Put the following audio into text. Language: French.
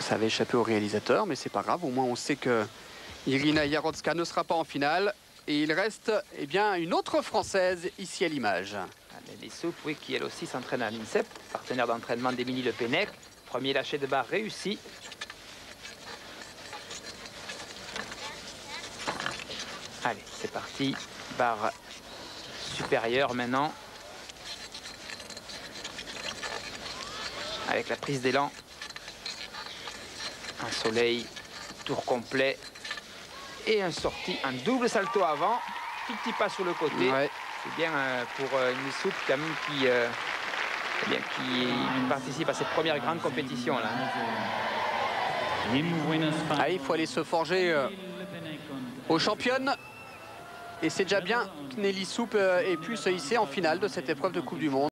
Ça avait échappé au réalisateur, mais c'est pas grave. Au moins, on sait que Irina Yarodzka ne sera pas en finale. Et il reste bien, une autre Française ici à l'image. Anneli Soup, oui, qui elle aussi s'entraîne à l'INSEP, partenaire d'entraînement d'Émilie Le Pennec. Premier lâcher de barre réussi. Allez, c'est parti. Barre supérieure maintenant. Avec la prise d'élan. Un soleil, tour complet. Et un sorti, un double salto avant. Tout petit pas sur le côté. Ouais. C'est bien pour une soupe quand même qui participe à cette première grande compétition là. Allez, il faut aller se forger aux championnes. Et c'est déjà bien que Nelly Soup ait pu se hisser en finale de cette épreuve de Coupe du Monde.